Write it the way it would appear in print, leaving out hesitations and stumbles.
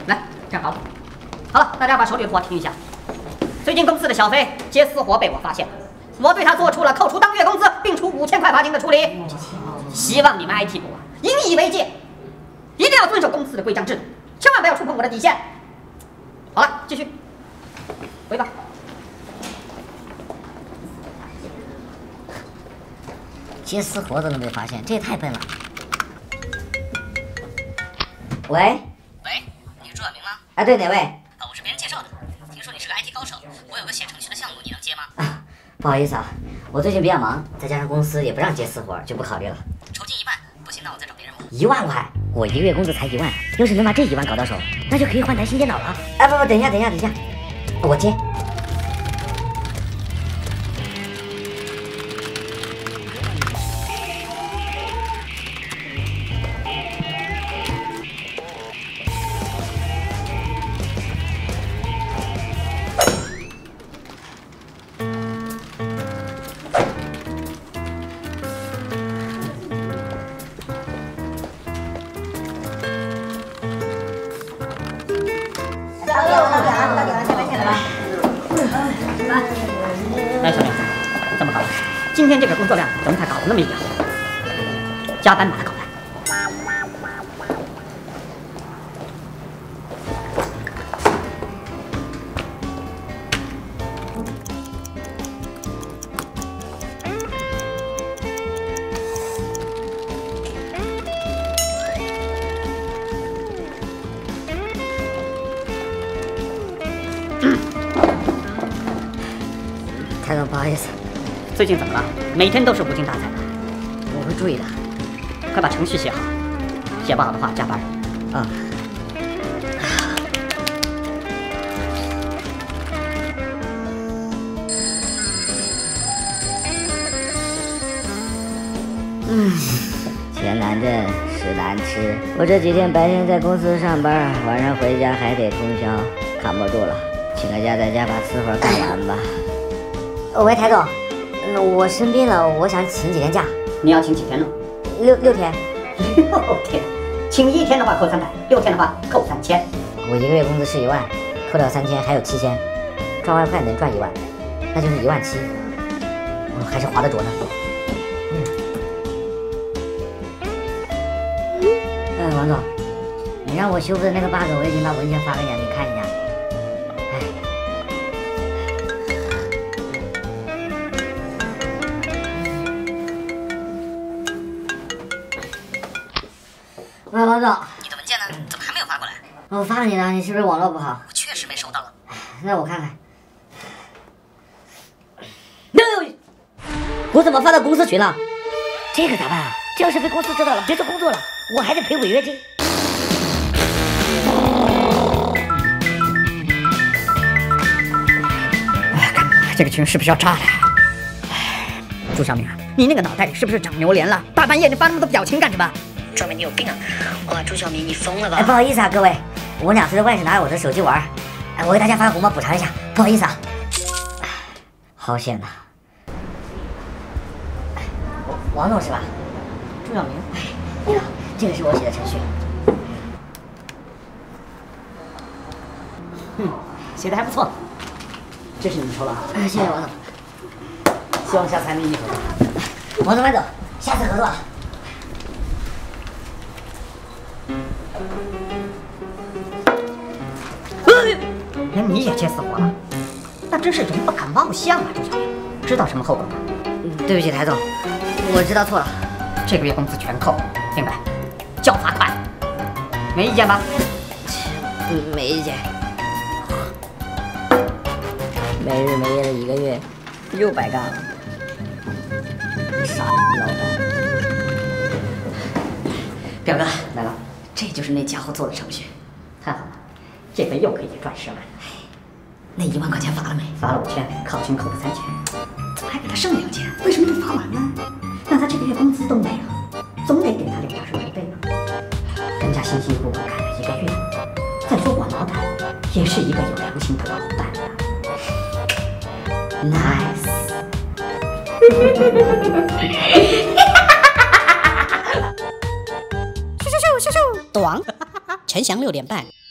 来，站好。好了，大家把手里的活听一下。最近公司的小飞接私活被我发现了，我对他做出了扣除当月工资并处5000块罚金的处理。希望你们 IT 部引以为戒，一定要遵守公司的规章制度，千万不要触碰我的底线。好了，继续回吧。 接私活都能被发现，这也太笨了。喂， 你是朱小明吗？ 啊，对，哪位？ 我是别人介绍的，听说你是个 IT 高手，我有个写程序的项目，你能接吗？ 啊，不好意思啊，我最近比较忙，再加上公司也不让接私活，就不考虑了。 酬金1万，不行，那我再找别人吧。 1万块，我1个月工资才1万，要是能把这1万搞到手，那就可以换台新电脑了。哎，不，等一下，我接。 哎，小明，这么好了，今天这个工作量怎么才搞了那么一点？加班把它搞完。 台总，不好意思， 最近怎么了？每天都是无精打采的。 我会注意的。 快把程序写好，写不好的话加班。 啊。钱难挣，事难吃。我这几天白天在公司上班，晚上回家还得通宵，扛不住了，请个假在家把私活干完吧。喂，台总，我生病了，我想请几天假。 你要请几天呢 ？6天。 6天，请1天的话扣300，6天的话扣3000。 我1个月工资是1万，扣掉3000还有7000，赚外快能赚1万，那就是17000，我还是划得着呢。王总，你让我修复的那个 bug， 我已经把文件发给你了，你看一下。喂，王总， 你的文件呢？怎么还没有发过来？ 我发给你了，你是不是网络不好？ 我确实没收到。 那我看看。我怎么发到公司群了？这可咋办啊？这要是被公司知道了，别说工作了，我还得赔违约金。 这个群是不是要炸了？朱小明，你那个脑袋里是不是长榴莲了？大半夜你发那么多表情干什么？ 专门你有病啊！哇，朱小明，你疯了吧？ 不好意思啊，各位，我2岁的外甥拿着我的手机玩，我给大家发个红包补偿一下，不好意思啊。好险呐！王总是吧？ 朱小明， 你好，这个是我写的程序。 写的还不错。这是你抽了啊？ 谢谢王总， 希望下次还能一起合作。 王总，下次合作。 连你也接私活了，那真是人不敢貌相啊！朱小明，知道什么后果吗？ 对不起，台总，我知道错了。 这个月工资全扣，明白？交罚款，没意见吧？ 没意见。没日没夜的1个月，又白干了。傻老板。 表哥来了，这就是那家伙做的程序，太好了，这回又可以赚10万。那1万块钱发了没？发了5000，考勤扣了3000，还给他剩2千，为什么不发完呢？那他这个月工资都没了，总得给他点生活费吧？人家辛辛苦苦干了1个月，再说我老板也是一个有良心的老板啊。Nice。 咻，短，陈翔6点半。